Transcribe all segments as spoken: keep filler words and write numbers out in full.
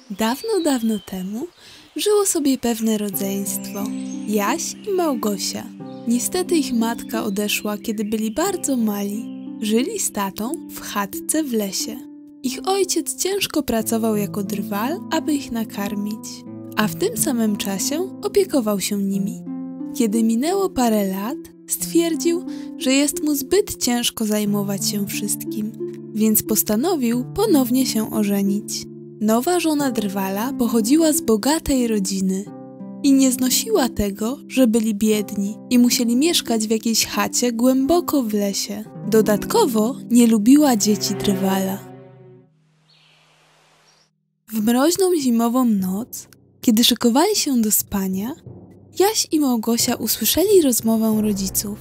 Dawno, dawno temu żyło sobie pewne rodzeństwo, Jaś i Małgosia. Niestety ich matka odeszła, kiedy byli bardzo mali. Żyli z tatą w chatce w lesie. Ich ojciec ciężko pracował jako drwal, aby ich nakarmić, a w tym samym czasie opiekował się nimi. Kiedy minęło parę lat, stwierdził, że jest mu zbyt ciężko zajmować się wszystkim, więc postanowił ponownie się ożenić. Nowa żona drwala pochodziła z bogatej rodziny i nie znosiła tego, że byli biedni i musieli mieszkać w jakiejś chacie głęboko w lesie. Dodatkowo nie lubiła dzieci drwala. W mroźną zimową noc, kiedy szykowali się do spania, Jaś i Małgosia usłyszeli rozmowę rodziców.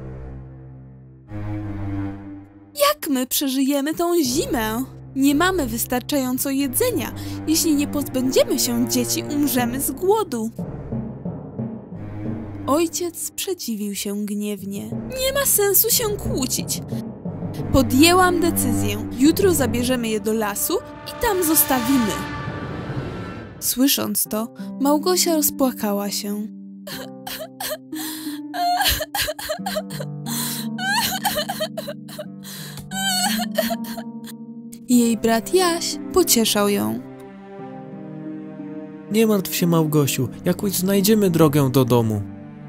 Jak my przeżyjemy tą zimę? Nie mamy wystarczająco jedzenia. Jeśli nie pozbędziemy się dzieci, umrzemy z głodu. Ojciec sprzeciwił się gniewnie. Nie ma sensu się kłócić. Podjęłam decyzję. Jutro zabierzemy je do lasu i tam zostawimy. Słysząc to, Małgosia rozpłakała się. Jej brat Jaś pocieszał ją. Nie martw się, Małgosiu, jakoś znajdziemy drogę do domu.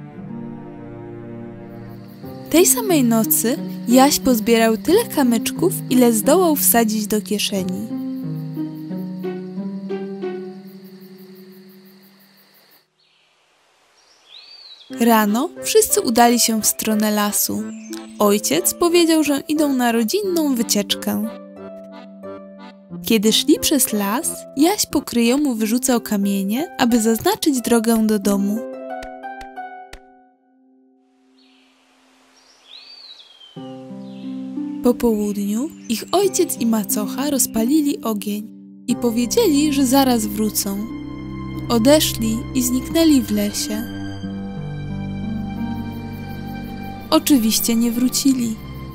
Tej samej nocy Jaś pozbierał tyle kamyczków, ile zdołał wsadzić do kieszeni. Rano wszyscy udali się w stronę lasu. Ojciec powiedział, że idą na rodzinną wycieczkę. Kiedy szli przez las, Jaś po kryjomu wyrzucał kamienie, aby zaznaczyć drogę do domu. Po południu ich ojciec i macocha rozpalili ogień i powiedzieli, że zaraz wrócą. Odeszli i zniknęli w lesie. Oczywiście nie wrócili.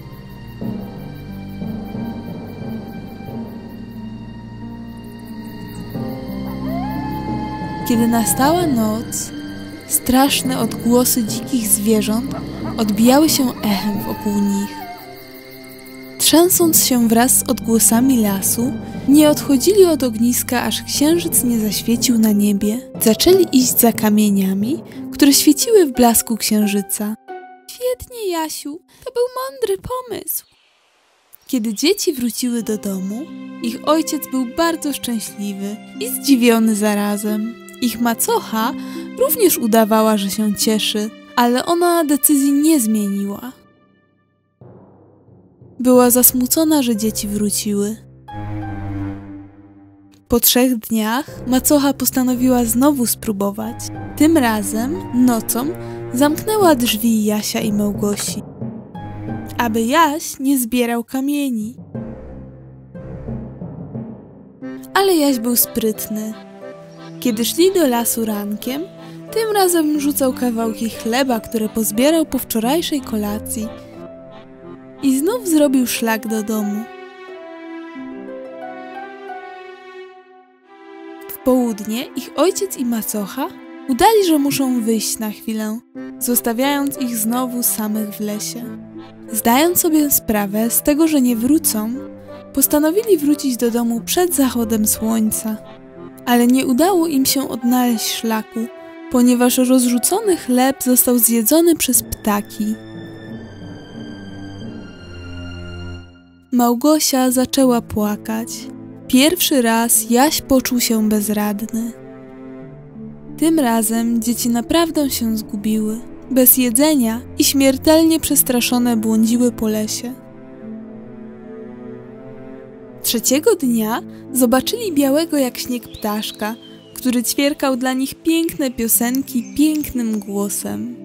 Kiedy nastała noc, straszne odgłosy dzikich zwierząt odbijały się echem wokół nich. Trzęsąc się wraz z odgłosami lasu, nie odchodzili od ogniska, aż księżyc nie zaświecił na niebie. Zaczęli iść za kamieniami, które świeciły w blasku księżyca. Świetnie, Jasiu, to był mądry pomysł. Kiedy dzieci wróciły do domu, ich ojciec był bardzo szczęśliwy i zdziwiony zarazem. Ich macocha również udawała, że się cieszy, ale ona decyzji nie zmieniła. Była zasmucona, że dzieci wróciły. Po trzech dniach macocha postanowiła znowu spróbować. Tym razem nocą zamknęła drzwi Jasia i Małgosi, aby Jaś nie zbierał kamieni. Ale Jaś był sprytny. Kiedy szli do lasu rankiem, tym razem rzucał kawałki chleba, które pozbierał po wczorajszej kolacji, i znów zrobił szlak do domu. W południe ich ojciec i macocha udali, że muszą wyjść na chwilę, zostawiając ich znowu samych w lesie. Zdając sobie sprawę z tego, że nie wrócą, postanowili wrócić do domu przed zachodem słońca. Ale nie udało im się odnaleźć szlaku, ponieważ rozrzucony chleb został zjedzony przez ptaki. Małgosia zaczęła płakać. Pierwszy raz Jaś poczuł się bezradny. Tym razem dzieci naprawdę się zgubiły. Bez jedzenia i śmiertelnie przestraszone błądziły po lesie. Trzeciego dnia zobaczyli białego jak śnieg ptaszka, który ćwierkał dla nich piękne piosenki pięknym głosem.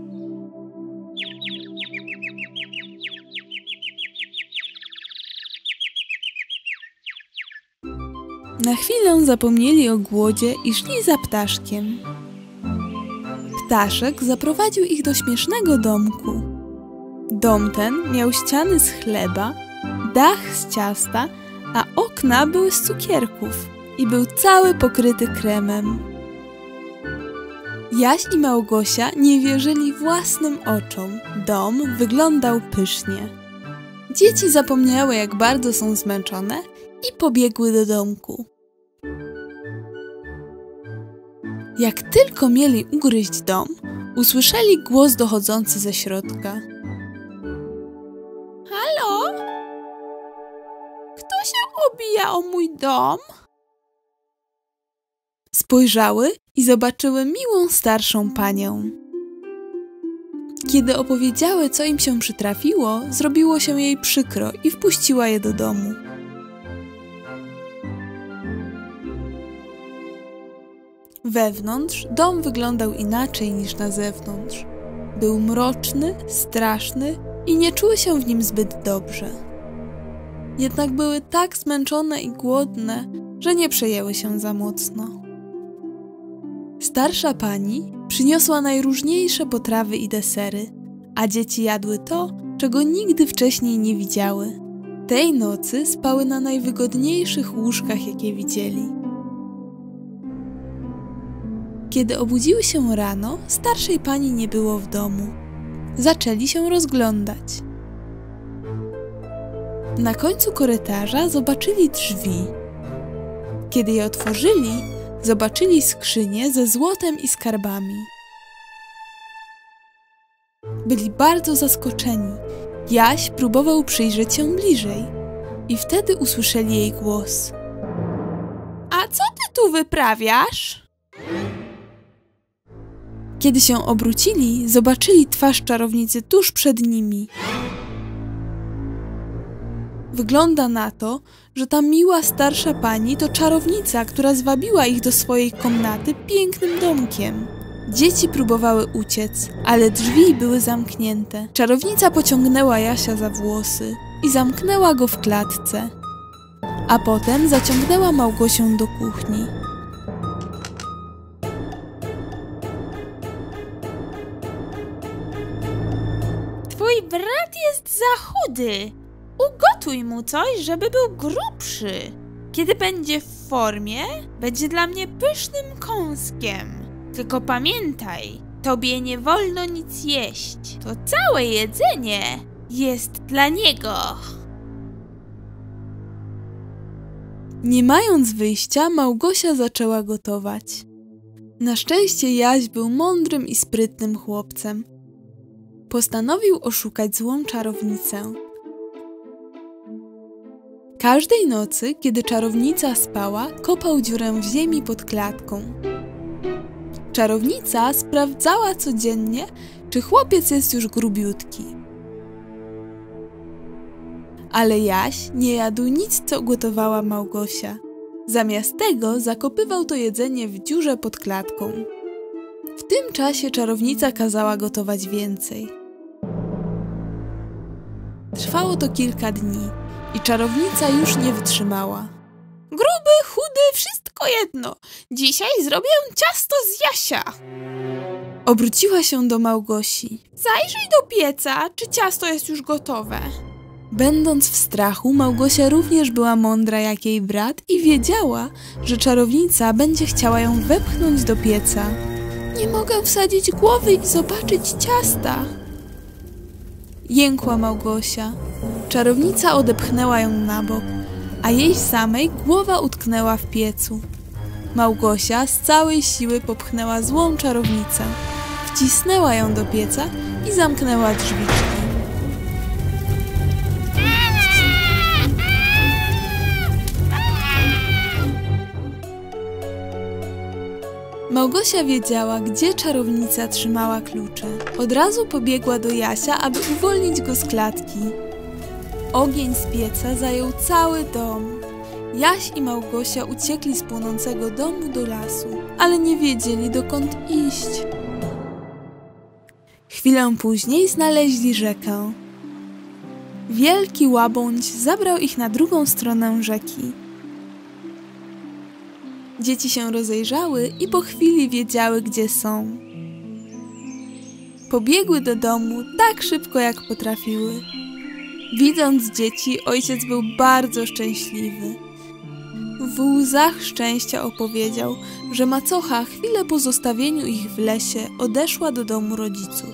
Na chwilę zapomnieli o głodzie i szli za ptaszkiem. Ptaszek zaprowadził ich do śmiesznego domku. Dom ten miał ściany z chleba, dach z ciasta, a okna były z cukierków. i był cały pokryty kremem. Jaś i Małgosia nie wierzyli własnym oczom. Dom wyglądał pysznie. Dzieci zapomniały, jak bardzo są zmęczone i pobiegły do domku. Jak tylko mieli ugryźć dom, usłyszeli głos dochodzący ze środka. Halo? Kto się obija o mój dom? Spojrzały i zobaczyły miłą starszą panią. Kiedy opowiedziały, co im się przytrafiło, zrobiło się jej przykro i wpuściła je do domu. Wewnątrz dom wyglądał inaczej niż na zewnątrz. Był mroczny, straszny i nie czuły się w nim zbyt dobrze. Jednak były tak zmęczone i głodne, że nie przejęły się za mocno. Starsza pani przyniosła najróżniejsze potrawy i desery, a dzieci jadły to, czego nigdy wcześniej nie widziały. Tej nocy spały na najwygodniejszych łóżkach, jakie widzieli. Kiedy obudziły się rano, starszej pani nie było w domu. Zaczęli się rozglądać. Na końcu korytarza zobaczyli drzwi. Kiedy je otworzyli, zobaczyli skrzynię ze złotem i skarbami. Byli bardzo zaskoczeni. Jaś próbował przyjrzeć się bliżej i wtedy usłyszeli jej głos. A co ty tu wyprawiasz? Kiedy się obrócili, zobaczyli twarz czarownicy tuż przed nimi. Wygląda na to, że ta miła starsza pani to czarownica, która zwabiła ich do swojej komnaty pięknym domkiem. Dzieci próbowały uciec, ale drzwi były zamknięte. Czarownica pociągnęła Jasia za włosy i zamknęła go w klatce, a potem zaciągnęła Małgosię do kuchni. Twój brat jest za chudy. Ugotuj mu coś, żeby był grubszy. Kiedy będzie w formie, będzie dla mnie pysznym kąskiem. Tylko pamiętaj, tobie nie wolno nic jeść. To całe jedzenie jest dla niego. Nie mając wyjścia, Małgosia zaczęła gotować. Na szczęście Jaś był mądrym i sprytnym chłopcem. Postanowił oszukać złą czarownicę. Każdej nocy, kiedy czarownica spała, kopał dziurę w ziemi pod klatką. Czarownica sprawdzała codziennie, czy chłopiec jest już grubiutki. Ale Jaś nie jadł nic, co gotowała Małgosia. Zamiast tego zakopywał to jedzenie w dziurze pod klatką. W tym czasie czarownica kazała gotować więcej. Trwało to kilka dni i czarownica już nie wytrzymała. Gruby, chudy, wszystko jedno. Dzisiaj zrobię ciasto z Jasia. Obróciła się do Małgosi. Zajrzyj do pieca, czy ciasto jest już gotowe. Będąc w strachu, Małgosia również była mądra jak jej brat i wiedziała, że czarownica będzie chciała ją wepchnąć do pieca. Nie mogę wsadzić głowy i zobaczyć ciasta. Jękła Małgosia. Czarownica odepchnęła ją na bok, a jej samej głowa utknęła w piecu. Małgosia z całej siły popchnęła złą czarownicę, wcisnęła ją do pieca i zamknęła drzwiczki. Małgosia wiedziała, gdzie czarownica trzymała klucze. Od razu pobiegła do Jasia, aby uwolnić go z klatki. Ogień z pieca zajął cały dom. Jaś i Małgosia uciekli z płonącego domu do lasu, ale nie wiedzieli, dokąd iść. Chwilę później znaleźli rzekę. Wielki łabędź zabrał ich na drugą stronę rzeki. Dzieci się rozejrzały i po chwili wiedziały, gdzie są. Pobiegły do domu tak szybko, jak potrafiły. Widząc dzieci, ojciec był bardzo szczęśliwy. w łzach szczęścia opowiedział, że macocha chwilę po zostawieniu ich w lesie odeszła do domu rodziców.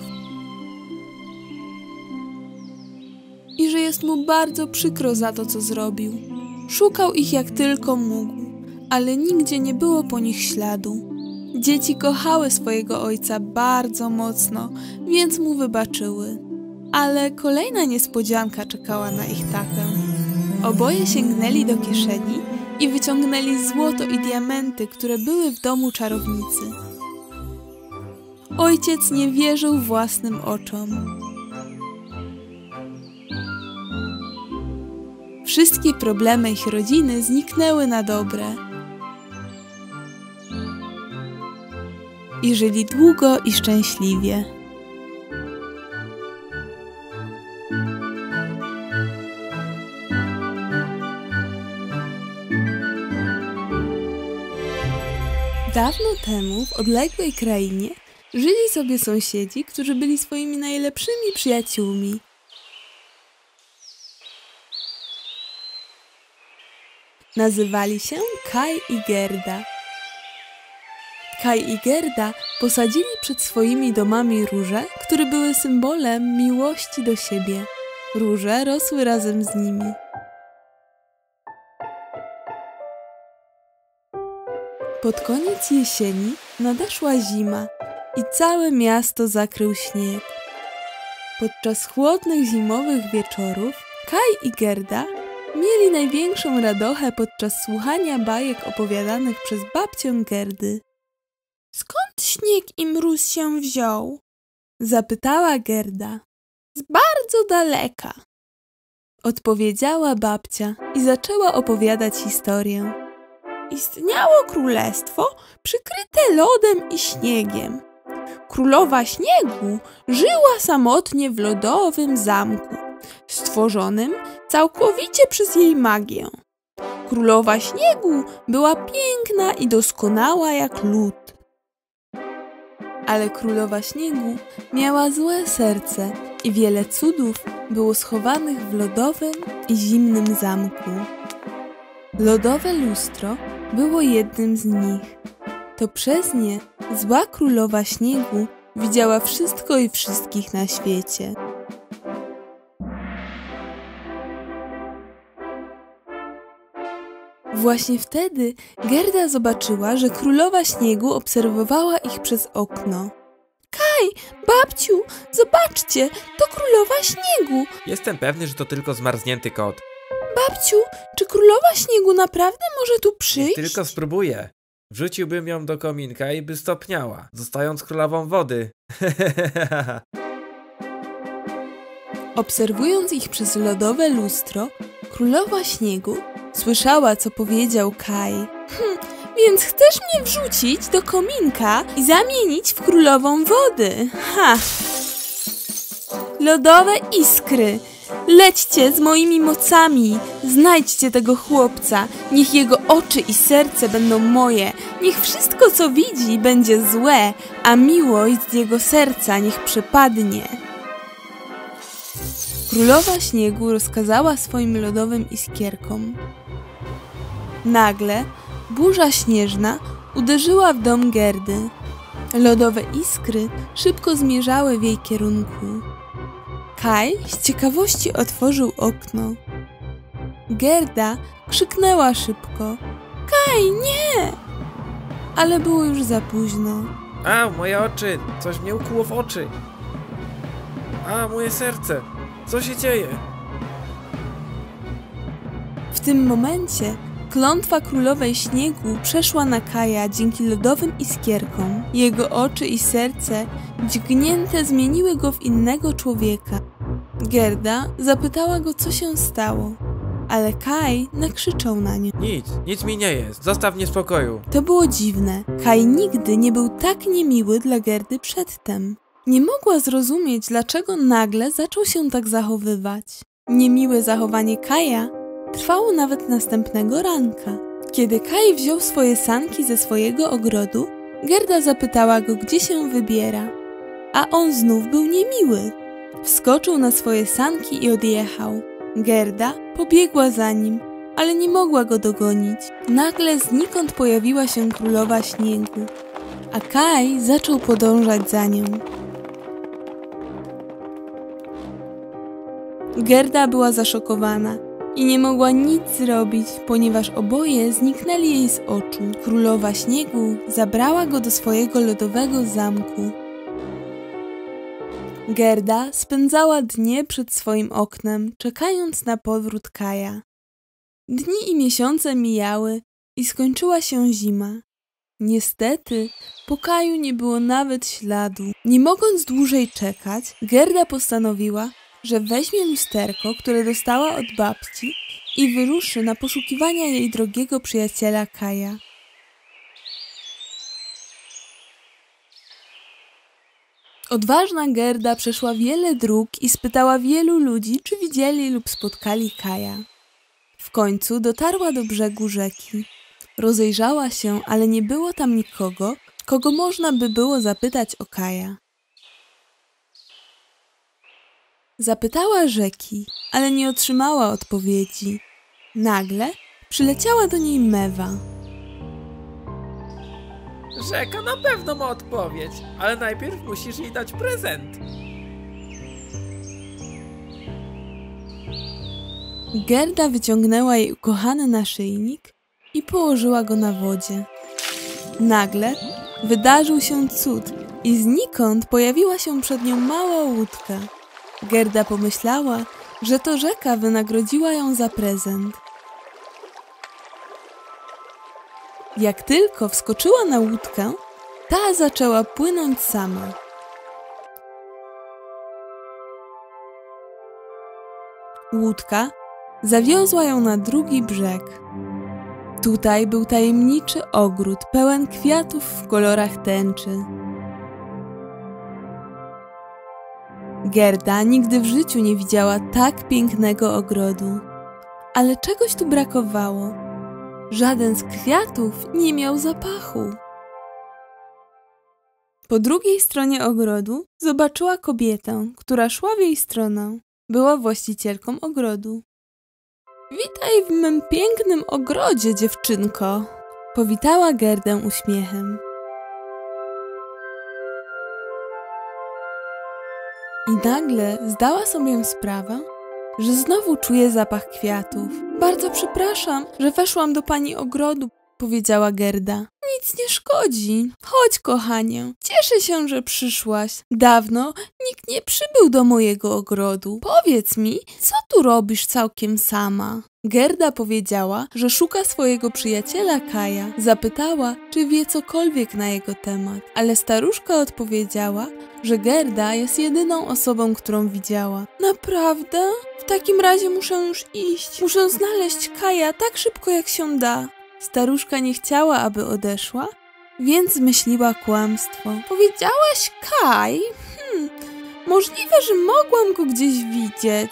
I że jest mu bardzo przykro za to, co zrobił. Szukał ich jak tylko mógł, ale nigdzie nie było po nich śladu. Dzieci kochały swojego ojca bardzo mocno, więc mu wybaczyły. Ale kolejna niespodzianka czekała na ich tatę. Oboje sięgnęli do kieszeni i wyciągnęli złoto i diamenty, które były w domu czarownicy. Ojciec nie wierzył własnym oczom. Wszystkie problemy ich rodziny zniknęły na dobre. I żyli długo i szczęśliwie. Dawno temu w odległej krainie żyli sobie sąsiedzi, którzy byli swoimi najlepszymi przyjaciółmi. Nazywali się Kaj i Gerda. Kaj i Gerda posadzili przed swoimi domami róże, które były symbolem miłości do siebie. Róże rosły razem z nimi. Pod koniec jesieni nadeszła zima i całe miasto zakrył śnieg. Podczas chłodnych zimowych wieczorów Kaj i Gerda mieli największą radochę podczas słuchania bajek opowiadanych przez babcię Gerdy. Skąd śnieg i mróz się wziął? Zapytała Gerda. Z bardzo daleka. Odpowiedziała babcia i zaczęła opowiadać historię. Istniało królestwo przykryte lodem i śniegiem. Królowa Śniegu żyła samotnie w lodowym zamku, stworzonym całkowicie przez jej magię. Królowa Śniegu była piękna i doskonała jak lód. Ale Królowa Śniegu miała złe serce i wiele cudów było schowanych w lodowym i zimnym zamku. Lodowe lustro było jednym z nich. To przez nie zła Królowa Śniegu widziała wszystko i wszystkich na świecie. Właśnie wtedy Gerda zobaczyła, że Królowa Śniegu obserwowała ich przez okno. Kaj, babciu, zobaczcie, to Królowa Śniegu. Jestem pewny, że to tylko zmarznięty kot. Babciu, czy Królowa Śniegu naprawdę może tu przyjść? Niech tylko spróbuję. Wrzuciłbym ją do kominka i by stopniała, zostając królową wody. Obserwując ich przez lodowe lustro, Królowa Śniegu słyszała, co powiedział Kaj. Hm, więc chcesz mnie wrzucić do kominka i zamienić w królową wody? Ha! Lodowe iskry! Lećcie z moimi mocami! Znajdźcie tego chłopca! Niech jego oczy i serce będą moje! Niech wszystko, co widzi, będzie złe, a miłość z jego serca niech przepadnie! Królowa Śniegu rozkazała swoim lodowym iskierkom. Nagle burza śnieżna uderzyła w dom Gerdy. Lodowe iskry szybko zmierzały w jej kierunku. Kaj z ciekawości otworzył okno. Gerda krzyknęła szybko. Kaj, nie! Ale było już za późno. A, moje oczy! Coś mnie ukłuło w oczy! A, moje serce! Co się dzieje? W tym momencie klątwa Królowej Śniegu przeszła na Kaja dzięki lodowym iskierkom. Jego oczy i serce dźgnięte zmieniły go w innego człowieka. Gerda zapytała go, co się stało, ale Kaj nakrzyczał na nią. Nic, nic mi nie jest. Zostaw mnie w spokoju. To było dziwne. Kaj nigdy nie był tak niemiły dla Gerdy przedtem. Nie mogła zrozumieć, dlaczego nagle zaczął się tak zachowywać. Niemiłe zachowanie Kaja trwało nawet następnego ranka. Kiedy Kaj wziął swoje sanki ze swojego ogrodu, Gerda zapytała go, gdzie się wybiera. A on znów był niemiły. Wskoczył na swoje sanki i odjechał. Gerda pobiegła za nim. ale nie mogła go dogonić. Nagle znikąd pojawiła się królowa śniegu, a Kaj zaczął podążać za nią. Gerda była zaszokowana i nie mogła nic zrobić, ponieważ oboje zniknęli jej z oczu. Królowa śniegu zabrała go do swojego lodowego zamku. Gerda spędzała dnie przed swoim oknem, czekając na powrót Kaja. Dni i miesiące mijały i skończyła się zima. Niestety, po Kaju nie było nawet śladu. Nie mogąc dłużej czekać, Gerda postanowiła, że weźmie lusterko, które dostała od babci i wyruszy na poszukiwania jej drogiego przyjaciela Kaja. Odważna Gerda przeszła wiele dróg i spytała wielu ludzi, czy widzieli lub spotkali Kaja. W końcu dotarła do brzegu rzeki. Rozejrzała się, ale nie było tam nikogo, kogo można by było zapytać o Kaja. Zapytała rzeki, ale nie otrzymała odpowiedzi. Nagle przyleciała do niej mewa. Rzeka na pewno ma odpowiedź, ale najpierw musisz jej dać prezent. Gerda wyciągnęła jej ukochany naszyjnik i położyła go na wodzie. Nagle wydarzył się cud i znikąd pojawiła się przed nią mała łódka. Gerda pomyślała, że to rzeka wynagrodziła ją za prezent. Jak tylko wskoczyła na łódkę, ta zaczęła płynąć sama. Łódka zawiozła ją na drugi brzeg. Tutaj był tajemniczy ogród pełen kwiatów w kolorach tęczy. Gerda nigdy w życiu nie widziała tak pięknego ogrodu, ale czegoś tu brakowało. Żaden z kwiatów nie miał zapachu. Po drugiej stronie ogrodu zobaczyła kobietę, która szła w jej stronę. Była właścicielką ogrodu. Witaj w mym pięknym ogrodzie, dziewczynko, powitała Gerdę uśmiechem. I nagle zdała sobie sprawę, że znowu czuje zapach kwiatów. Bardzo przepraszam, że weszłam do pani ogrodu, powiedziała Gerda. Nic nie szkodzi. Chodź, kochanie. Cieszę się, że przyszłaś. Dawno nikt nie przybył do mojego ogrodu. Powiedz mi, co tu robisz całkiem sama? Gerda powiedziała, że szuka swojego przyjaciela Kaja. Zapytała, czy wie cokolwiek na jego temat, ale staruszka odpowiedziała, że Gerda jest jedyną osobą, którą widziała. Naprawdę? W takim razie muszę już iść. Muszę znaleźć Kaja tak szybko, jak się da. Staruszka nie chciała, aby odeszła, więc zmyśliła kłamstwo. Powiedziałaś Kaj? Hmm, możliwe, że mogłam go gdzieś widzieć.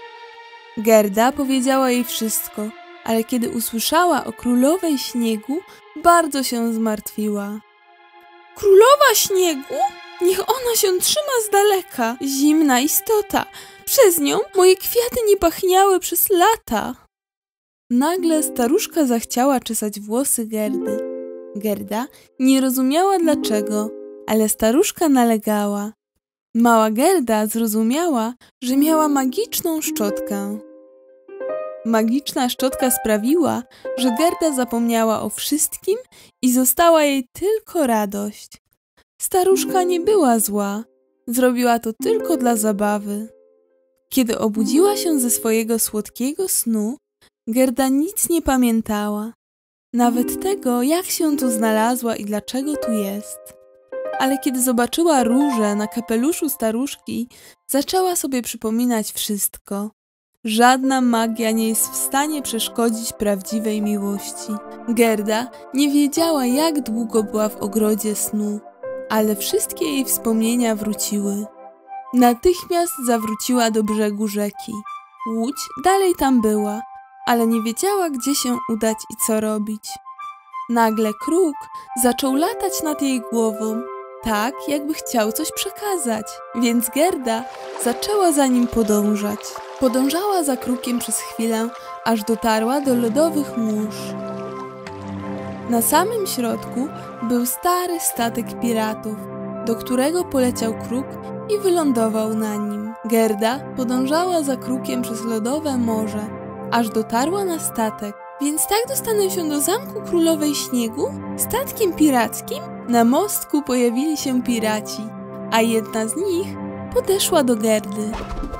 Gerda powiedziała jej wszystko, ale kiedy usłyszała o królowej śniegu, bardzo się zmartwiła. Królowa śniegu? Niech ona się trzyma z daleka. Zimna istota. Przez nią moje kwiaty nie pachniały przez lata. Nagle staruszka zachciała czesać włosy Gerdy. Gerda nie rozumiała dlaczego, ale staruszka nalegała. Mała Gerda zrozumiała, że miała magiczną szczotkę. Magiczna szczotka sprawiła, że Gerda zapomniała o wszystkim i została jej tylko radość. Staruszka nie była zła, zrobiła to tylko dla zabawy. Kiedy obudziła się ze swojego słodkiego snu, Gerda nic nie pamiętała. Nawet tego, jak się tu znalazła i dlaczego tu jest. Ale kiedy zobaczyła różę na kapeluszu staruszki, zaczęła sobie przypominać wszystko. Żadna magia nie jest w stanie przeszkodzić prawdziwej miłości. Gerda nie wiedziała, jak długo była w ogrodzie snu, ale wszystkie jej wspomnienia wróciły. Natychmiast zawróciła do brzegu rzeki. Łódź dalej tam była, ale nie wiedziała, gdzie się udać i co robić. Nagle kruk zaczął latać nad jej głową. tak jakby chciał coś przekazać, więc Gerda zaczęła za nim podążać. Podążała za krukiem przez chwilę, aż dotarła do lodowych mórz. Na samym środku był stary statek piratów, do którego poleciał kruk i wylądował na nim. Gerda podążała za krukiem przez lodowe morze, aż dotarła na statek. Więc tak dostanę się do Zamku Królowej Śniegu? Statkiem pirackim? Na mostku pojawili się piraci, a jedna z nich podeszła do Gerdy.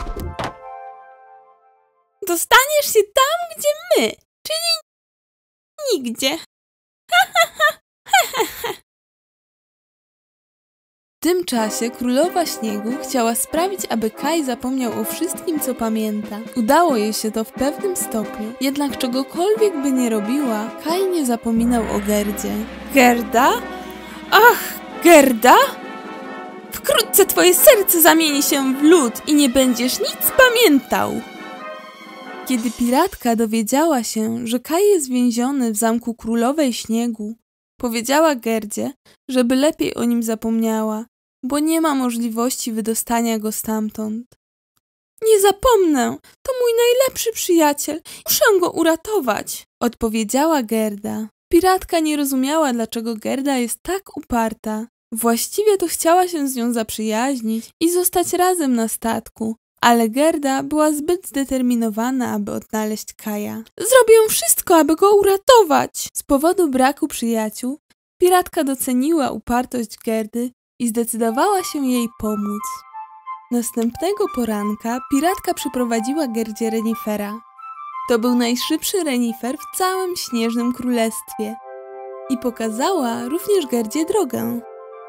Dostaniesz się tam, gdzie my, czyli nigdzie. W tym czasie Królowa Śniegu chciała sprawić, aby Kaj zapomniał o wszystkim, co pamięta. Udało jej się to w pewnym stopniu, jednak czegokolwiek by nie robiła, Kaj nie zapominał o Gerdzie. Gerda? Ach, Gerda? Wkrótce twoje serce zamieni się w lód i nie będziesz nic pamiętał. Kiedy piratka dowiedziała się, że Kaj jest więziony w Zamku Królowej Śniegu, powiedziała Gerdzie, żeby lepiej o nim zapomniała, bo nie ma możliwości wydostania go stamtąd. Nie zapomnę, to mój najlepszy przyjaciel, muszę go uratować, odpowiedziała Gerda. Piratka nie rozumiała, dlaczego Gerda jest tak uparta. Właściwie to chciała się z nią zaprzyjaźnić i zostać razem na statku, ale Gerda była zbyt zdeterminowana, aby odnaleźć Kaja. Zrobię wszystko, aby go uratować. Z powodu braku przyjaciół, piratka doceniła upartość Gerdy i zdecydowała się jej pomóc. Następnego poranka piratka przyprowadziła Gerdzie renifera. To był najszybszy renifer w całym Śnieżnym Królestwie i pokazała również Gerdzie drogę.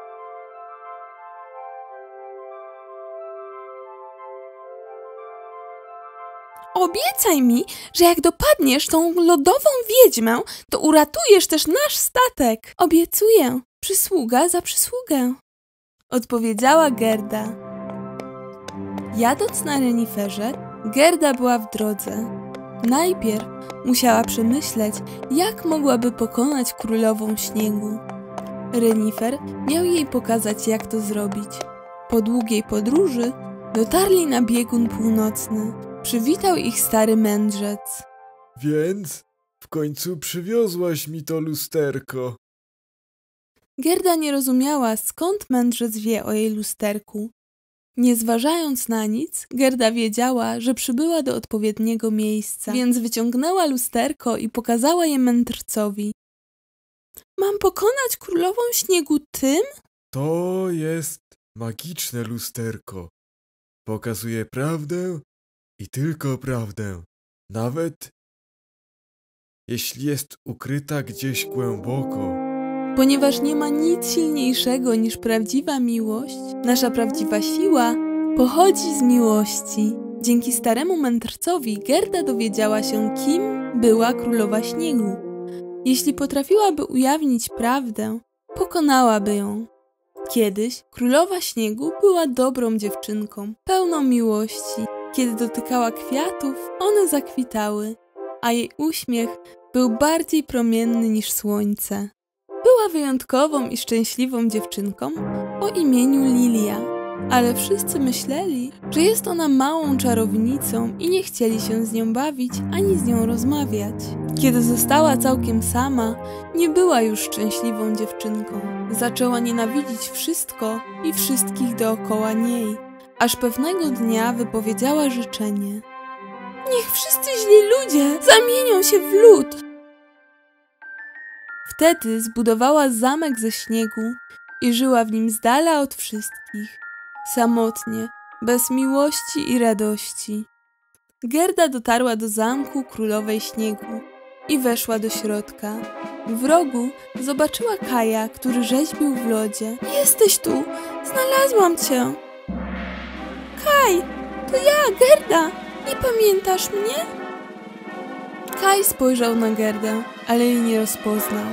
Obiecaj mi, że jak dopadniesz tą lodową wiedźmę, to uratujesz też nasz statek. Obiecuję, przysługa za przysługę, odpowiedziała Gerda. Jadąc na reniferze, Gerda była w drodze. Najpierw musiała przemyśleć, jak mogłaby pokonać Królową Śniegu. Renifer miał jej pokazać, jak to zrobić. Po długiej podróży dotarli na biegun północny. Przywitał ich stary mędrzec. Więc w końcu przywiozłaś mi to lusterko. Gerda nie rozumiała, skąd mędrzec wie o jej lusterku. Nie zważając na nic, Gerda wiedziała, że przybyła do odpowiedniego miejsca, więc wyciągnęła lusterko i pokazała je mędrcowi. Mam pokonać Królową Śniegu tym? To jest magiczne lusterko. Pokazuje prawdę i tylko prawdę. Nawet jeśli jest ukryta gdzieś głęboko. Ponieważ nie ma nic silniejszego niż prawdziwa miłość, nasza prawdziwa siła pochodzi z miłości. Dzięki staremu mędrcowi Gerda dowiedziała się, kim była Królowa Śniegu. Jeśli potrafiłaby ujawnić prawdę, pokonałaby ją. Kiedyś Królowa Śniegu była dobrą dziewczynką, pełną miłości. Kiedy dotykała kwiatów, one zakwitały, a jej uśmiech był bardziej promienny niż słońce. Była wyjątkową i szczęśliwą dziewczynką o imieniu Lilia, ale wszyscy myśleli, że jest ona małą czarownicą i nie chcieli się z nią bawić ani z nią rozmawiać. Kiedy została całkiem sama, nie była już szczęśliwą dziewczynką. Zaczęła nienawidzić wszystko i wszystkich dookoła niej, aż pewnego dnia wypowiedziała życzenie. Niech wszyscy źli ludzie zamienią się w lód. Wtedy zbudowała zamek ze śniegu i żyła w nim z dala od wszystkich, samotnie, bez miłości i radości. Gerda dotarła do Zamku Królowej Śniegu i weszła do środka. W rogu zobaczyła Kaja, który rzeźbił w lodzie. Jesteś tu, znalazłam cię. Kaj, to ja, Gerda, nie pamiętasz mnie? Kaj spojrzał na Gerdę, ale jej nie rozpoznał.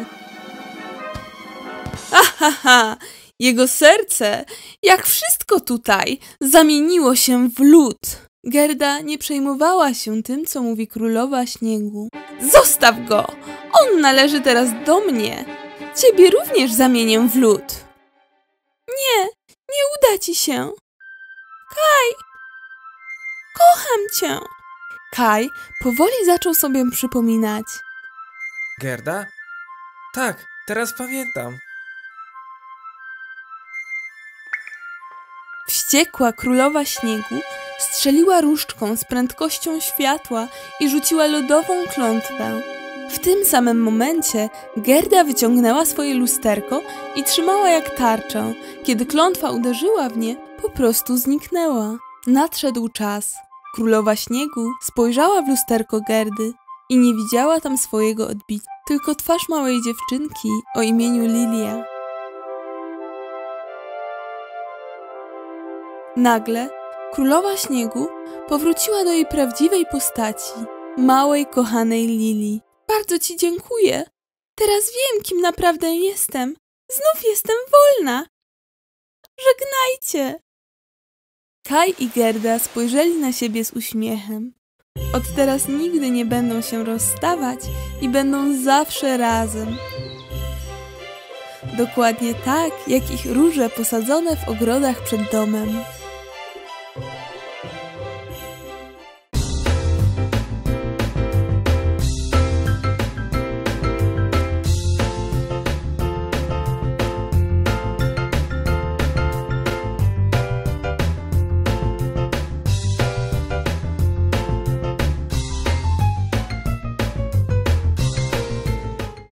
Ahaha, jego serce, jak wszystko tutaj, zamieniło się w lód. Gerda nie przejmowała się tym, co mówi Królowa Śniegu. Zostaw go! On należy teraz do mnie. Ciebie również zamienię w lód. uda ci się. Kaj! Kocham cię! Kaj powoli zaczął sobie przypominać. Gerda? Tak, teraz pamiętam. Wściekła królowa śniegu strzeliła różdżką z prędkością światła i rzuciła lodową klątwę. W tym samym momencie Gerda wyciągnęła swoje lusterko i trzymała jak tarczę. Kiedy klątwa uderzyła w nie, po prostu zniknęła. Nadszedł czas. Królowa śniegu spojrzała w lusterko Gerdy i nie widziała tam swojego odbicia, tylko twarz małej dziewczynki o imieniu Lilia. Nagle królowa śniegu powróciła do jej prawdziwej postaci, małej, kochanej Lili. Bardzo ci dziękuję. Teraz wiem, kim naprawdę jestem. Znów jestem wolna. Żegnajcie. Kaj i Gerda spojrzeli na siebie z uśmiechem. Od teraz nigdy nie będą się rozstawać i będą zawsze razem. Dokładnie tak, jak ich róże posadzone w ogrodach przed domem.